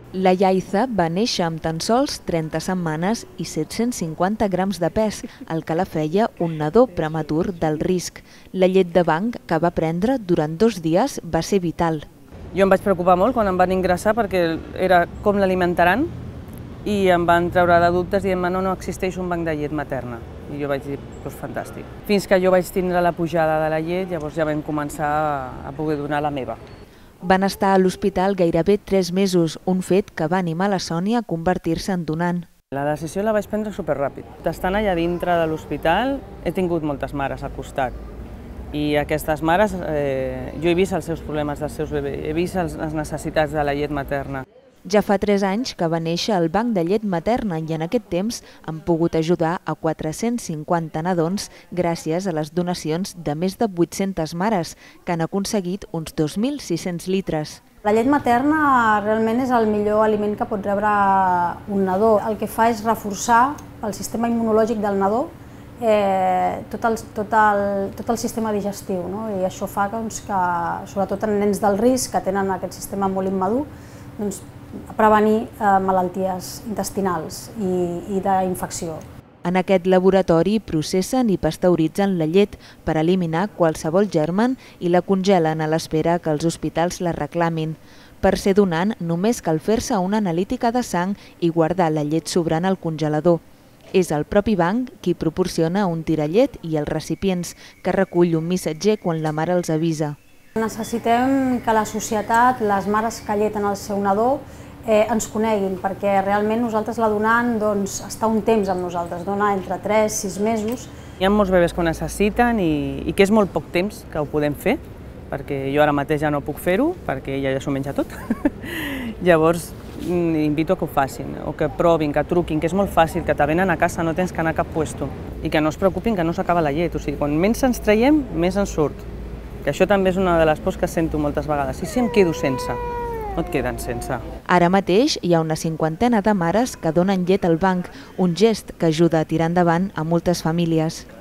La Yaiza va néixer amb tan sols 30 setmanes i 750 grams de pes, el que la feia un nadó prematur d'alt risc. La llet de banc que va prendre durant 2 dies va ser vital. Jo em vaig preocupar molt quan em van ingressar perquè era com l'alimentaran i em van treure de dubtes dient-me no existeix un banc de llet materna. I jo vaig dir, doncs fantàstic. Fins que jo vaig tindre la pujada de la llet, llavors ja vam començar a poder donar la meva. Van estar a l'hospital gairebé 3 mesos, un fet que va animar la Sònia a convertir-se en donant. La decisió la vaig prendre superràpid. Estant allà dintre de l'hospital he tingut moltes mares al costat i aquestes mares, jo he vist els seus problemes dels seus bebès, he vist les necessitats de la llet materna. Ja fa 3 anys que va néixer el banc de llet materna i en aquest temps han pogut ajudar a 450 nadons gràcies a les donacions de més de 800 mares que han aconseguit uns 2.600 litres. La llet materna realment és el millor aliment que pot rebre un nadó. El que fa és reforçar el sistema immunològic del nadó, tot el sistema digestiu, no? I això fa que, sobretot en nens del risc que tenen aquest sistema molt immadur, prevenir malalties intestinals i d'infecció. En aquest laboratori processen i pasteuritzen la llet per eliminar qualsevol germen i la congelen a l'espera que els hospitals la reclamin. Per ser donant només cal fer-se una analítica de sang i guardar la llet sobrant al congelador. És el propi banc qui proporciona un tirallet i els recipients que recull un missatger quan la mare els avisa. Necessitem que la societat, les mares que alleten el seu nadó, ens coneguin, perquè realment nosaltres la donant està un temps amb nosaltres, dona entre 3 i 6 mesos. Hi ha molts bebès que ho necessiten i que és molt poc temps que ho podem fer, perquè jo ara mateix ja no puc fer-ho, perquè ella ja s'ho menja tot. Llavors, invito a que ho facin, o que provin, que truquin, que és molt fàcil, que te venen a casa, no tens que anar a cap puesto, i que no es preocupin que no s'acaba la llet, o sigui, quan menys ens traiem, més ens surt. Que això també és una de les pors que sento moltes vegades. I si em quedo sense? No et queden sense. Ara mateix hi ha una 50ena de mares que donen llet al banc, un gest que ajuda a tirar endavant a moltes famílies.